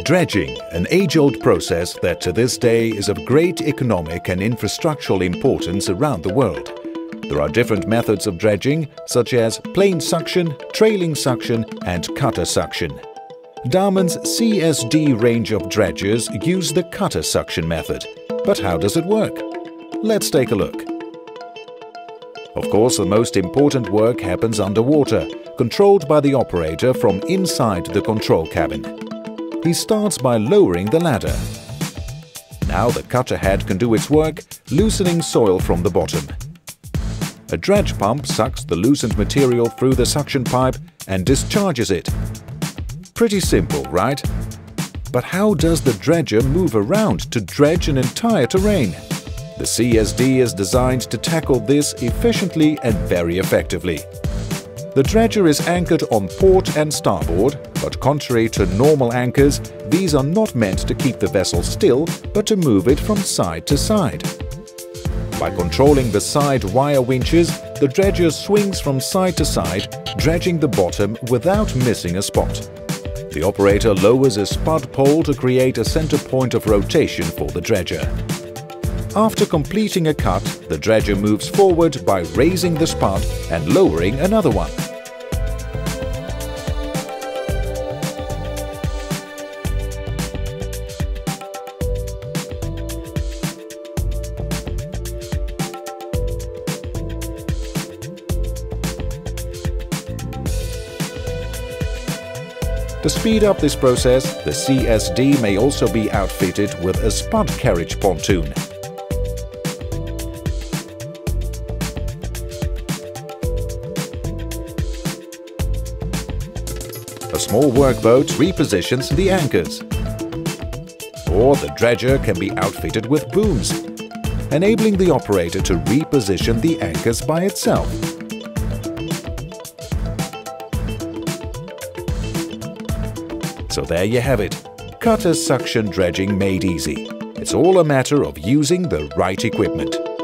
Dredging, an age-old process that to this day is of great economic and infrastructural importance around the world. There are different methods of dredging, such as plain suction, trailing suction and cutter suction. Damen's CSD range of dredgers use the cutter suction method. But how does it work? Let's take a look. Of course, the most important work happens underwater, controlled by the operator from inside the control cabin. He starts by lowering the ladder. Now the cutter head can do its work, loosening soil from the bottom. A dredge pump sucks the loosened material through the suction pipe and discharges it. Pretty simple, right? But how does the dredger move around to dredge an entire terrain? The CSD is designed to tackle this efficiently and very effectively. The dredger is anchored on port and starboard, but contrary to normal anchors, these are not meant to keep the vessel still, but to move it from side to side. By controlling the side wire winches, the dredger swings from side to side, dredging the bottom without missing a spot. The operator lowers a spud pole to create a center point of rotation for the dredger. After completing a cut, the dredger moves forward by raising the spud and lowering another one. To speed up this process, the CSD may also be outfitted with a spud carriage pontoon. A small workboat repositions the anchors. Or the dredger can be outfitted with booms, enabling the operator to reposition the anchors by itself. So there you have it, cutter suction dredging made easy. It's all a matter of using the right equipment.